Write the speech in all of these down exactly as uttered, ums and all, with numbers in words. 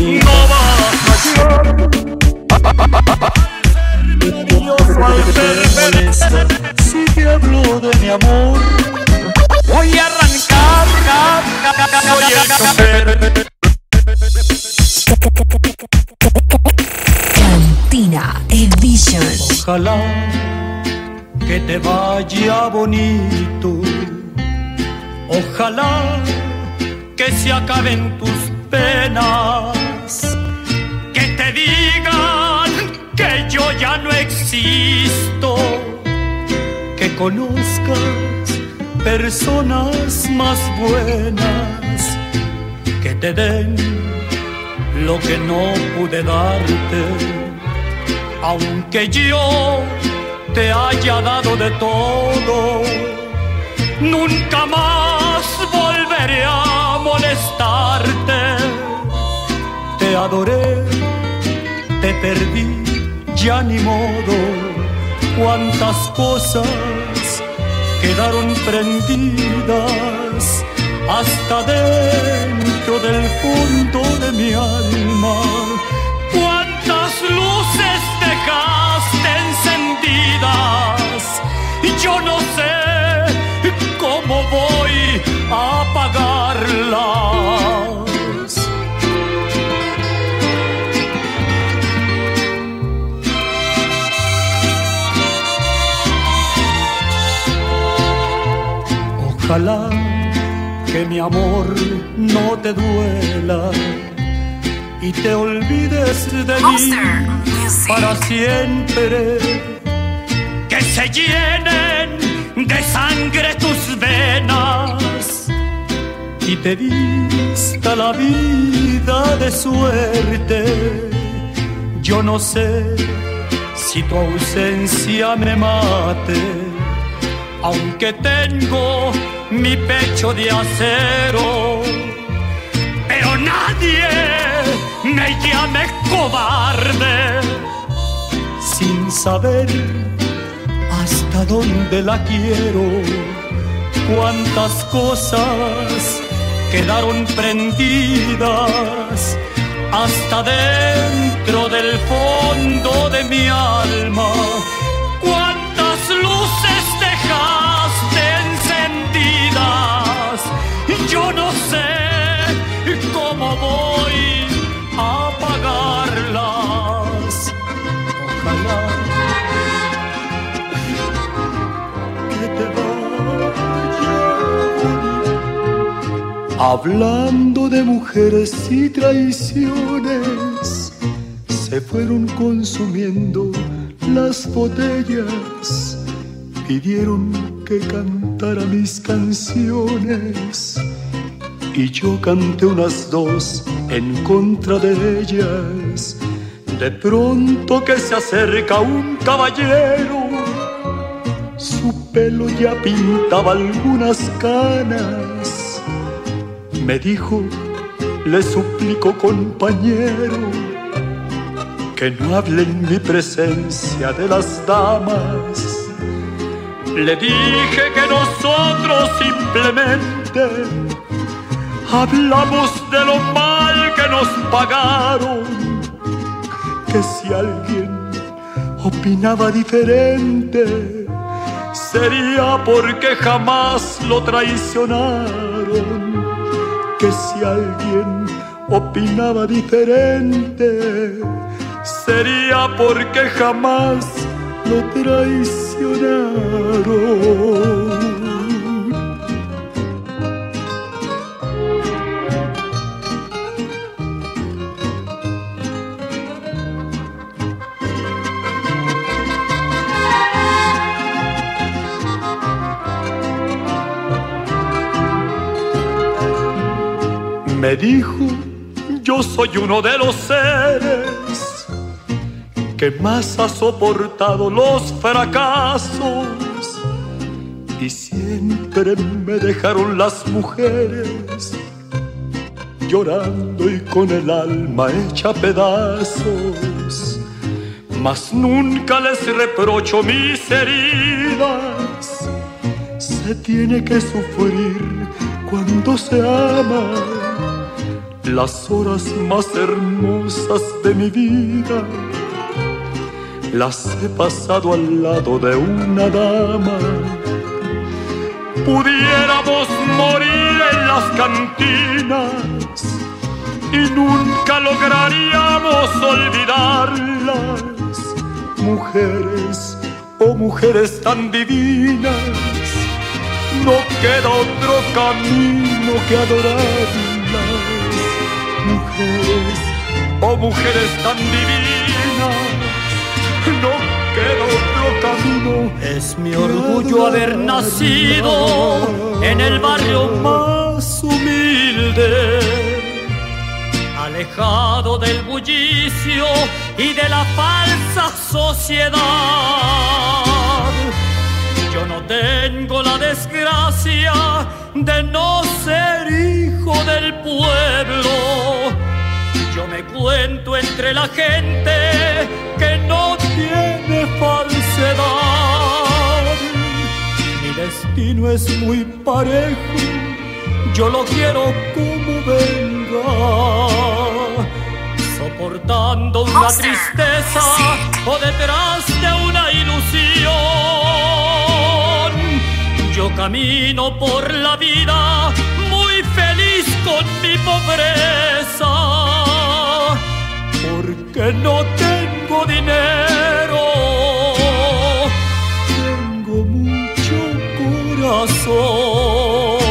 No vas a llorar al ser feliz. Si te hablo de mi amor, voy a arrancar, soy el chofer. Cantina Edition. Ojalá que te vaya bonito, ojalá que se acaben tus penas, que te digan que yo ya no existo, que conozcas personas más buenas, que te den lo que no pude darte, aunque yo te haya dado de todo. Nunca más volveré a molestarte. Te adoré, te perdí, ya ni modo. Cuántas cosas quedaron prendidas hasta dentro del fondo de mi alma. Cuántas luces dejaste encendidas y yo no sé cómo voy a apagarlas. Ojalá que mi amor no te duela y te olvides de mí para siempre. Que se llenen de sangre tus venas y te vista la vida de suerte. Yo no sé si tu ausencia me mate, aunque tengo mi pecho de acero, pero nadie me llame cobarde sin saber hasta dónde la quiero. Cuántas cosas quedaron prendidas hasta dentro del fondo de mi alma. Cuántas luces dejaste encendidas, yo no sé cómo voy a apagarlas. Ojalá que te vaya bonito. Hablando de mujeres y traiciones, se fueron consumiendo las botellas, pidieron que cantara mis canciones y yo canté unas dos en contra de ellas. De pronto que se acerca un caballero, su pelo ya pintaba algunas canas. Me dijo, le suplico compañero, que no hable en mi presencia de las damas. Le dije que nosotros simplemente hablamos de lo mal que nos pagaron, que si alguien opinaba diferente sería porque jamás lo traicionaron, que si alguien opinaba diferente sería porque jamás lo traicionaron. Me dijo, yo soy uno de los seres que más ha soportado los fracasos y siempre me dejaron las mujeres llorando y con el alma hecha pedazos. Mas nunca les reprocho mis heridas. Se tiene que sufrir cuando se ama. las horas más hermosas de mi vida las he pasado al lado de una dama. Pudiéramos morir en las cantinas y nunca lograríamos olvidarlas. Mujeres, oh mujeres tan divinas, no queda otro camino que adorarlas. Mujeres, oh mujeres tan divinas, no queda otro camino. Es mi orgullo haber nacido en el barrio más humilde, alejado del bullicio y de la falsa sociedad. Yo no tengo la desgracia de no ser hijo del pueblo. Yo me cuento entre la gente que no tiene falsedad. Mi destino es muy parejo, yo lo quiero como venga, soportando una tristeza o detrás de una ilusión. Yo camino por la vida muy feliz con mi pobreza, porque no tengo dinero, tengo mucho corazón.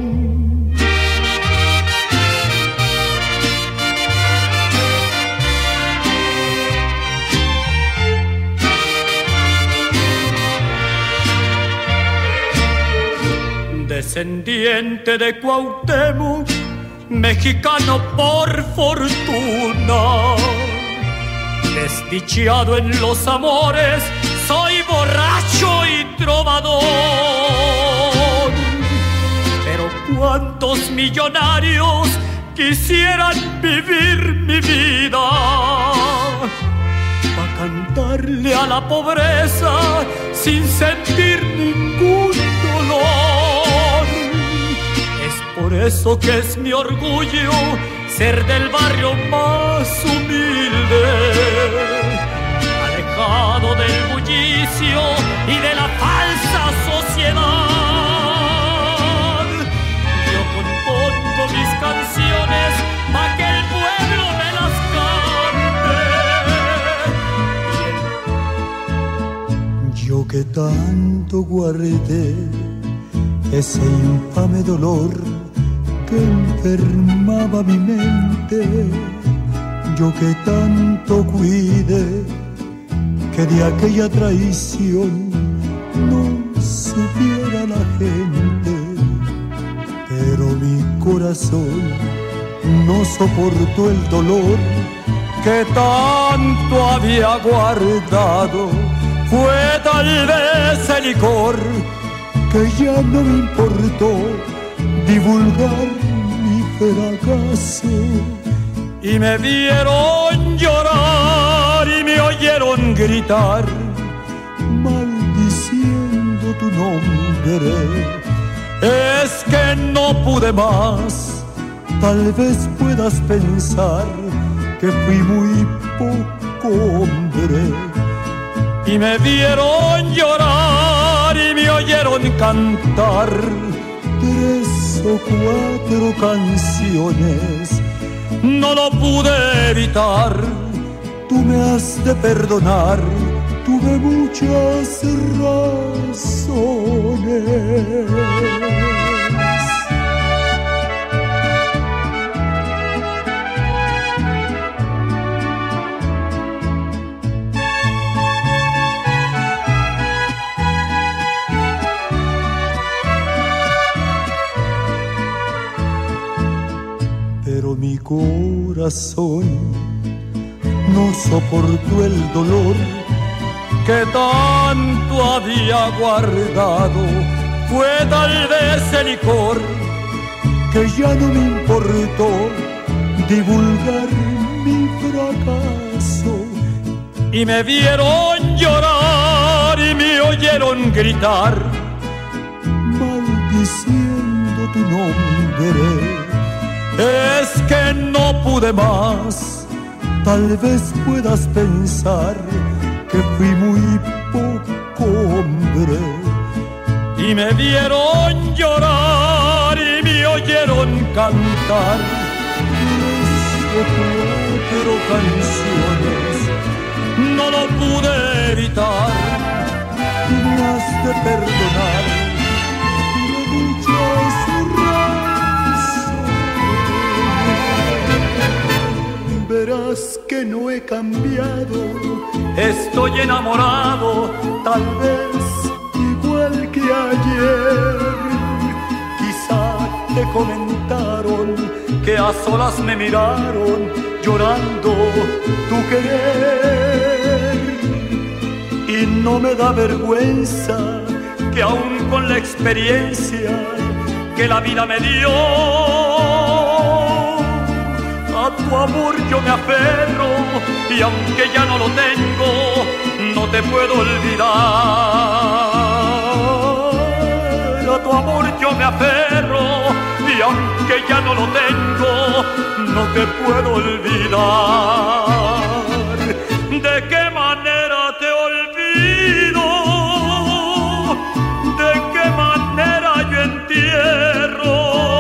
Descendiente de Cuauhtémoc, mexicano por fortuna, desdichado en los amores, soy borracho y trovador. Pero cuántos millonarios quisieran vivir mi vida para cantarle a la pobreza sin sentir ningún dolor. Por eso que es mi orgullo ser del barrio más humilde, alejado del bullicio y de la falsa sociedad. Yo compongo mis canciones para que el pueblo me las cante. Yo que tanto guardé ese infame dolor que enfermaba mi mente, yo que tanto cuidé que de aquella traición no supiera la gente, pero mi corazón no soportó el dolor que tanto había guardado. Fue tal vez el licor que ya no me importó divulgar mi fracaso, y me vieron llorar y me oyeron gritar maldiciendo tu nombre. Es que no pude más. Tal vez puedas pensar que fui muy poco hombre, y me vieron llorar y me oyeron cantar tres o cuatro canciones. No lo pude evitar. Tú me has de perdonar, tuve muchas razones. Pero mi corazón no soportó el dolor que tanto había guardado. Fue tal vez el licor que ya no me importó divulgar mi fracaso, y me vieron llorar y me oyeron gritar maldiciendo tu nombre. Es que no no pude más. Tal vez puedas pensar que fui muy poco hombre. Y me vieron llorar y me oyeron cantar cuatro canciones. No lo pude evitar. Tú me has de perdonar por muchas razones. Verás que no he cambiado. Estoy enamorado, tal vez igual que ayer. Quizá te comentaron que a solas me miraron llorando tu querer. Y no me da vergüenza que aún con la experiencia que la vida me dio, a tu amor yo me aferro, y aunque ya no lo tengo, no te puedo olvidar. A tu amor yo me aferro, y aunque ya no lo tengo, no te puedo olvidar. ¿De qué manera te olvido? ¿De qué manera yo entierro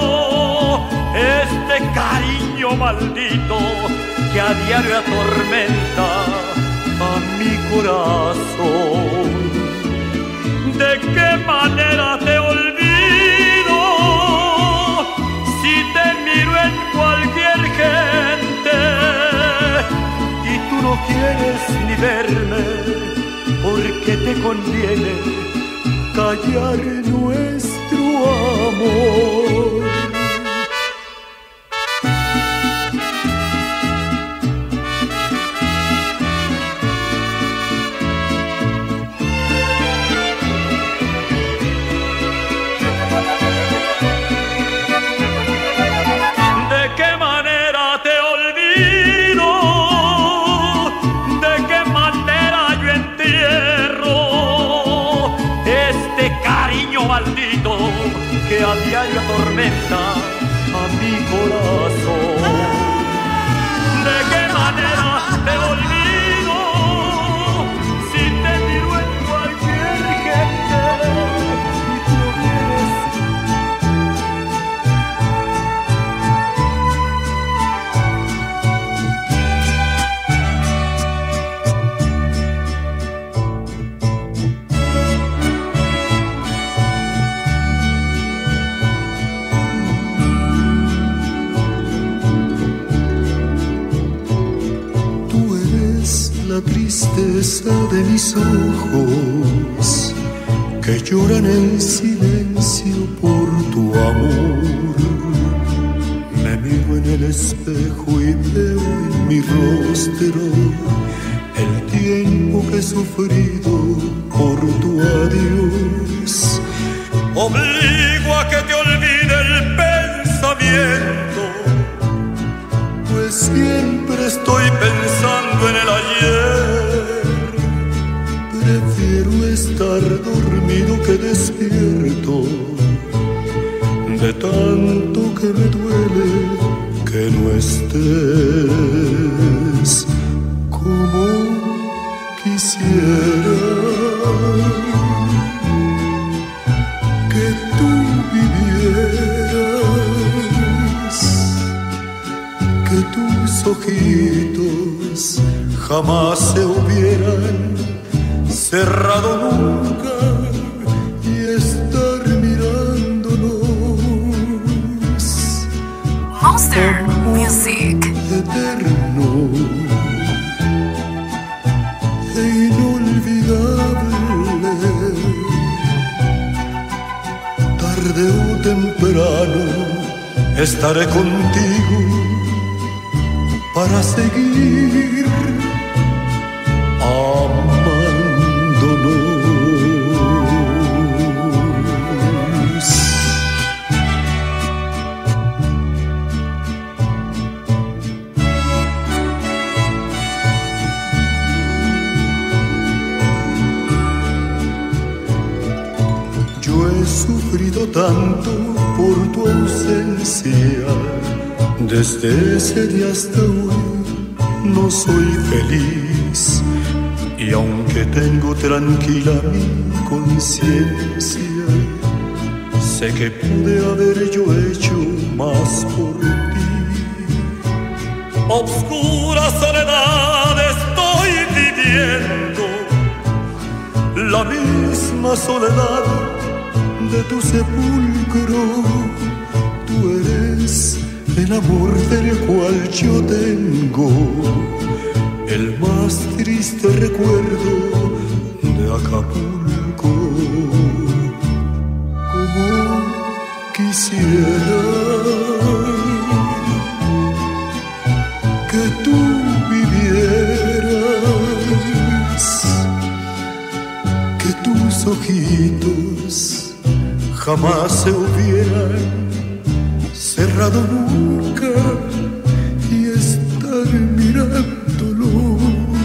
este cariño maldito que a diario atormenta a mi corazón? ¿De qué manera te olvido si te miro en cualquier gente y tú no quieres ni verme porque te conviene callar nuestro amor? Maldito que a diario atormenta a mi corazón. ¿De qué manera te olvido si te miro en cualquier gente y tú no quieres? La tristeza de mis ojos que lloran en silencio por tu amor. Me miro en el espejo y veo en mi rostro el tiempo que he sufrido por tu adiós. Obligo a que te olvide el pensamiento, pues siempre estoy pensando en el ayer. Prefiero estar dormido que despierto, de tanto que me duele que no estés como quisiera que tú vivieras, que tus ojitos jamás se hubieran cerrado nunca y estar mirándonos. Monster Music. Eterno e inolvidable. Tarde o temprano estaré contigo para seguir amándonos. Yo he sufrido tanto por tu ausencia Desde ese día hasta hoy no soy feliz, y aunque tengo tranquila mi conciencia, sé que pude haber yo hecho más por ti. Obscura soledad estoy viviendo, la misma soledad de tu sepulcro. Tú eres el amor del cual yo tengo el más triste recuerdo de Acapulco. Como quisiera que tú vivieras, que tus ojitos jamás se hubieran cerrado nunca y estar mirándolos.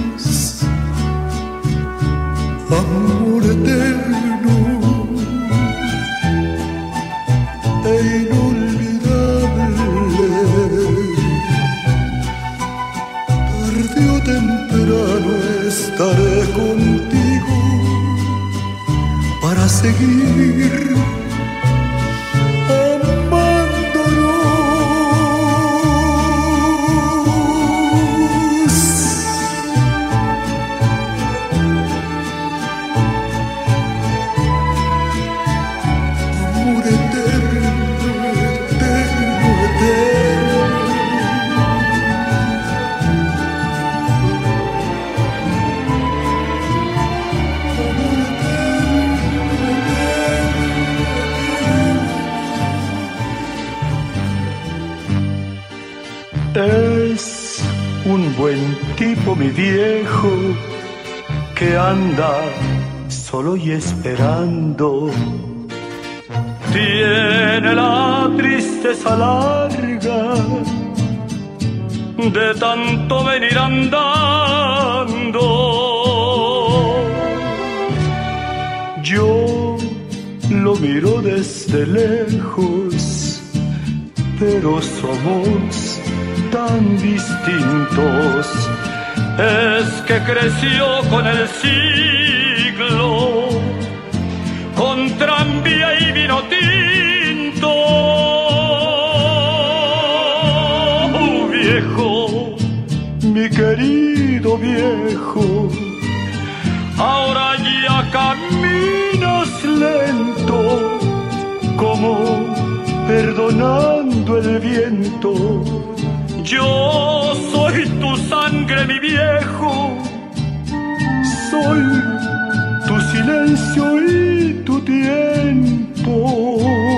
Amor eterno e inolvidable, tarde o temprano estaré contigo para seguir Es un buen tipo mi viejo que anda solo y esperando. Tiene la tristeza larga de tanto venir andando. Yo lo miro desde lejos, pero somos tan distintos. Es que creció con el siglo, con tranvía y vino tinto. Oh, viejo, mi querido viejo, ahora ya caminas lento, como perdonando el viento. Yo soy tu sangre, mi viejo, soy tu silencio y tu tiempo.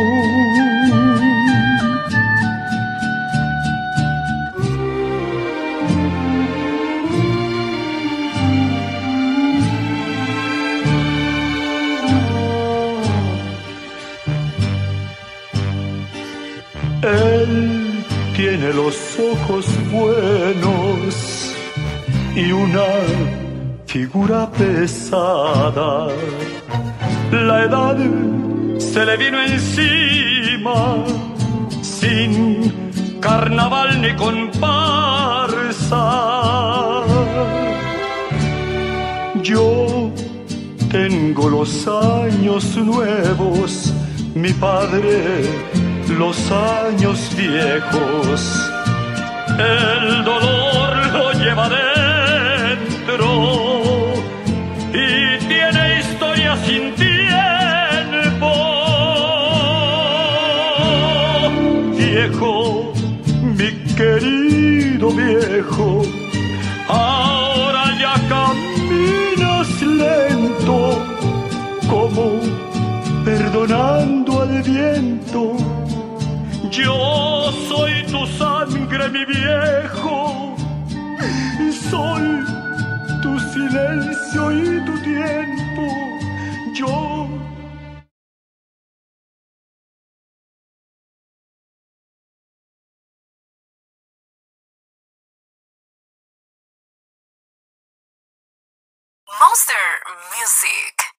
Él tiene los ojos buenos y una figura pesada. La edad se le vino encima, sin carnaval ni comparsa. Yo tengo los años nuevos, mi padre los años viejos. El dolor lo lleva dentro y tiene historia sin tiempo. Viejo, mi querido viejo, ahora ya caminas lento, como perdonando al viento. Yo soy tu sangre, mi viejo, y soy tu silencio y tu tiempo. Yo Monster Music.